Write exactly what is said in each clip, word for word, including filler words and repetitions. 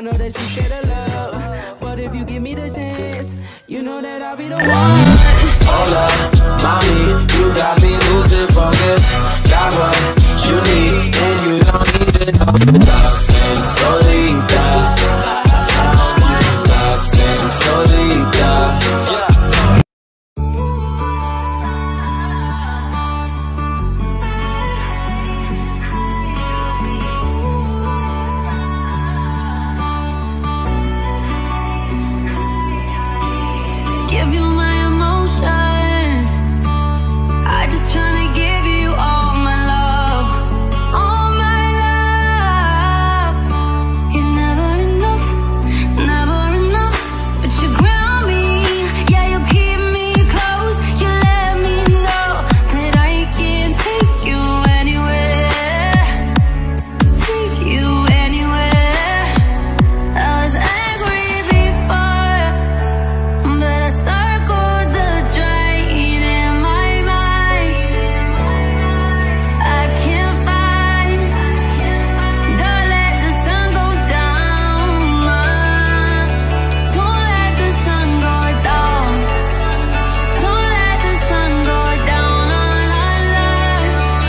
know that you scared of love, but if you give me the chance, you know that I'll be the one. Hold up, mommy, you got me losing focus. Got what you need, and you don't even know. Lost in Solita, I found you. Lost in Solita, yeah. Give you my emotions. I just tryna give you all my love. All my love is never enough, never enough. But you ground me, yeah, you keep me close. You let me know that I can take you anywhere, take you anywhere. I was angry before, but I circled the drain in my mind. I can't find, don't let the sun go down. Don't let the sun go down. Don't let the sun go down on our love.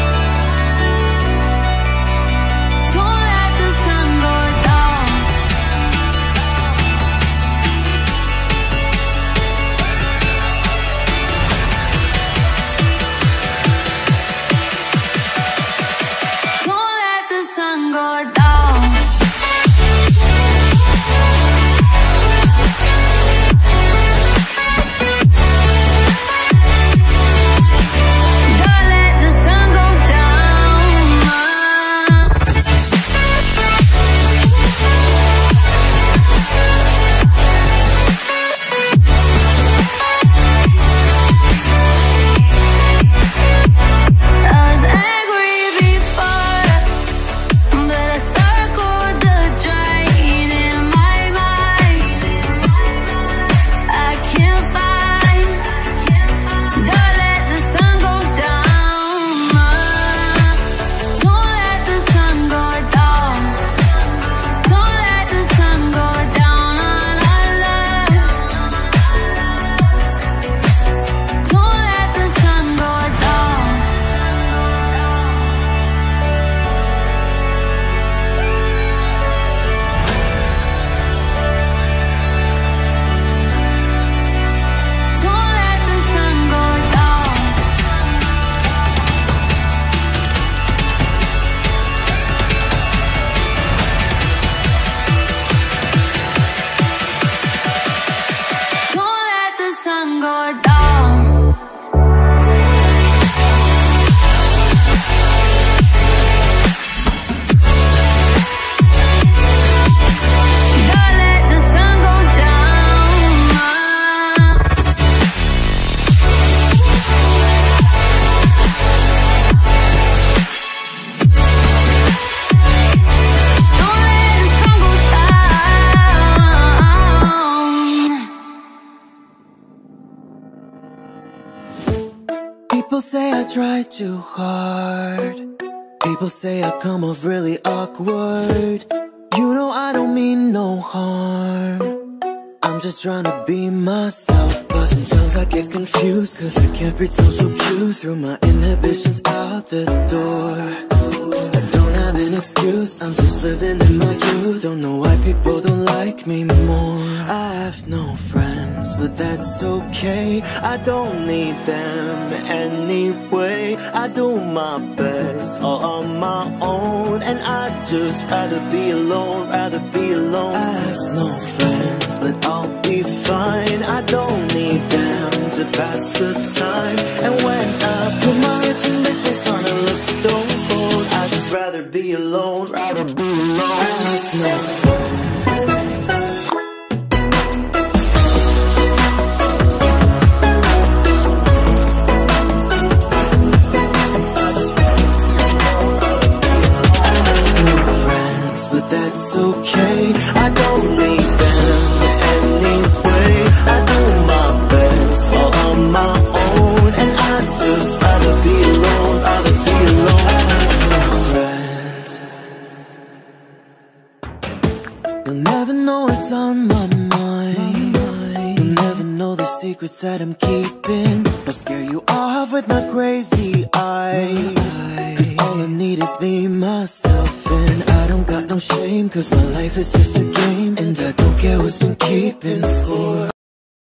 Don't let the sun go down. Don't let the sun go down. Don't let the sun go down. I was angry before, but I circled the drain in my mind. I can't find, don't let the sun go down. Don't let the sun go down. Don't let the sun go down on our love. Don't let the sun go down. Don't let the sun go down. Don't let the sun go down. Don't let the sun go down. Don't let the sun go down. People say I try too hard. People say I come off really awkward. You know I don't mean no harm. I'm just trying to be myself, but sometimes I get confused, cause I can't read social cues. Through my inhibitions out the door, I don't have an excuse, I'm just living in my youth. Don't know why people don't like me more. I have no friends, but that's okay. I don't need them anyway. I do my best all on my own, and I'd just rather be alone, rather be alone. I have no friends, but I'll be fine. I don't need them to pass the time. And when I put my wrist in bitches on, it looks stone cold. I'd just rather be alone, rather be alone. I have no friends. But that's okay, I don't need them anyway. I do my best all on my own, and I'd just rather be alone, rather be alone. I have no friends. You'll never know what's on my mind. You'll never know the secrets that I'm keeping. I'll scare you off with my crazy eyes. Cause all I need is me, myself, and I don't got no shame. Cause my life is just a game, and I don't care what's been keeping score.